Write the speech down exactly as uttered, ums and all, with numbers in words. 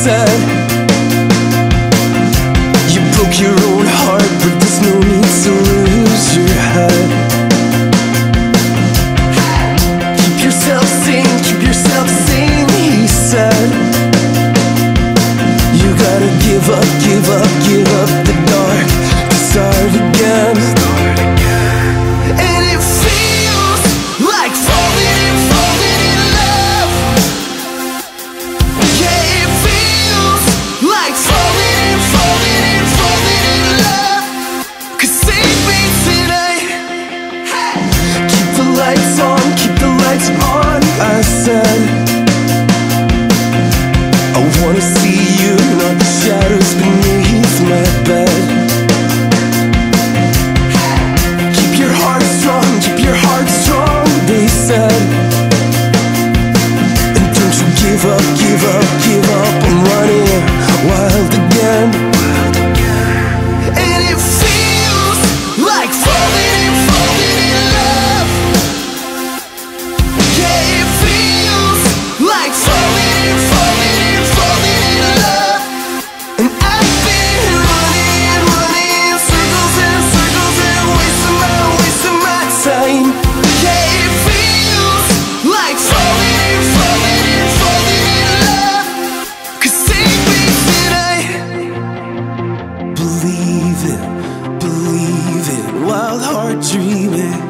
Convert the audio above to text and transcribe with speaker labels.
Speaker 1: said. You broke your own heart, but there's no need to lose your head. Keep yourself sane, keep yourself sane, he said. You gotta give up, give up, give up the dark to start again. And it feels like falling and falling in love. Yeah, it feels like falling and falling and falling in love. 'Cause save me tonight. Keep the lights on, keep the lights on, I said. I wanna see you, not the shadows beneath my bed. Keep your heart strong, keep your heart strong, they said. And don't you give up, give up, give up, I'm running wild again. And it feels like falling and falling in love. Yeah, it feels like falling and falling and falling in love. And I've been running and running in circles and circles and wasting my, wasting my time. Yeah, it feels like falling and falling and falling in love. 'Cause save me tonight. Believe it, believe it, wild heart dreaming.